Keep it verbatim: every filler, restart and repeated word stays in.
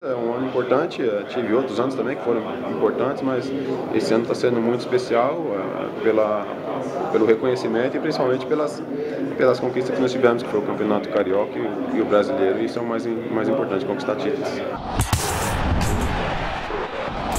É um ano importante, tive outros anos também que foram importantes, mas esse ano está sendo muito especial uh, pela, pelo reconhecimento e principalmente pelas, pelas conquistas que nós tivemos, que foi o Campeonato Carioca e, e o Brasileiro, e isso é o mais, mais importante, conquistar títulos.